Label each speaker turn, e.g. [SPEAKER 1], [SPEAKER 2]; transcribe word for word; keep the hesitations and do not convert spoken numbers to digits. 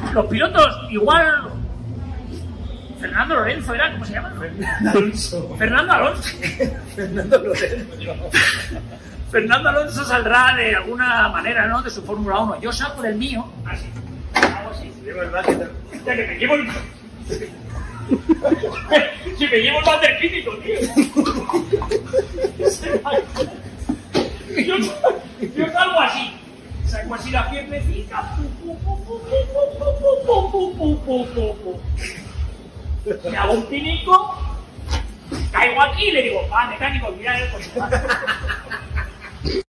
[SPEAKER 1] los pilotos, igual... Fernando Lorenzo era, ¿cómo se llama?
[SPEAKER 2] Fernando Alonso.
[SPEAKER 1] Fernando Alonso.
[SPEAKER 2] Fernando Lorenzo.
[SPEAKER 1] Fernando Alonso saldrá de alguna manera, ¿no? De su Fórmula uno. Yo saco del mío, así. Hago así.
[SPEAKER 2] Es verdad que te...
[SPEAKER 1] Ya que me llevo el... Si me llevo el váter químico, tío. Yo, yo salgo así. Saco así la piernecita. Me hago un pinico. Caigo aquí y le digo, va, mecánico, mira el coche.